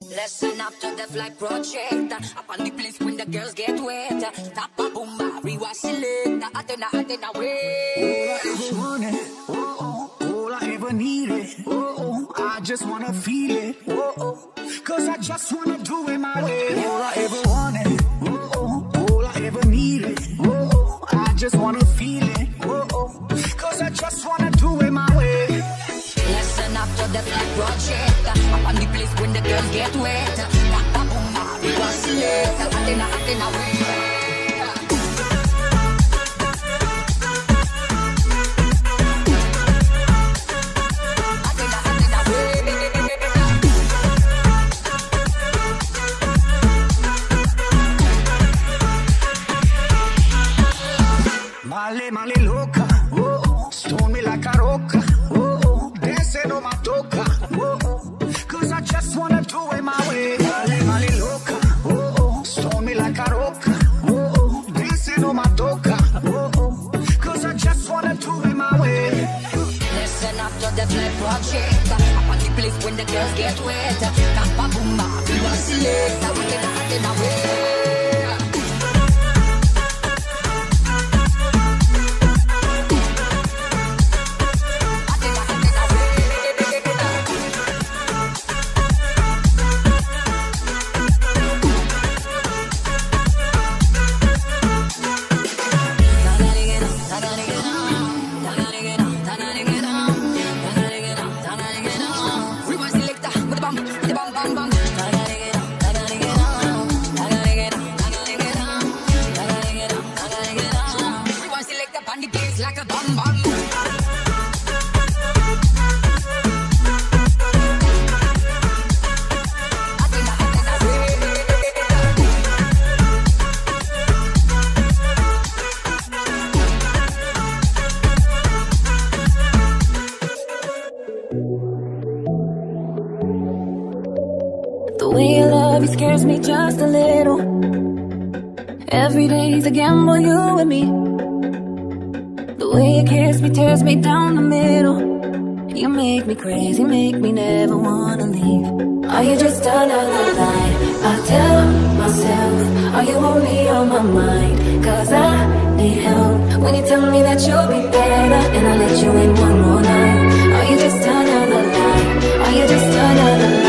Lesson after the flight project. Up on the place when the girls get wet. Tap a boom, rewind select. Atena, way. All I ever wanted, all I ever needed. I just wanna feel it. Cause I just wanna do it my way. All I ever wanted, all I ever needed. I just wanna feel it. Cause I just wanna do it my way. Lesson after the flight project. Up on the place when the girls get wet. Tap a boom, rewind select. Atena, way. Male loca, stone me like a roca, dancing on my toca, cause I just wanna do it my way. Male loca, stone me like a roca, dancing on my toca, cause I just wanna do it my way. Listen after the flight project, up on the place when the girls get wet. Tampa boom, we want select, atena, way. The way you love you scares me just a little. Every day's a gamble, you and me. The way you kiss me tears me down the middle. You make me crazy, make me never wanna leave. Are you just another lie? I tell myself, are you only on my mind? Cause I need help when you tell me that you'll be better, and I let you in one more night. Are you just another lie? Are you just another lie?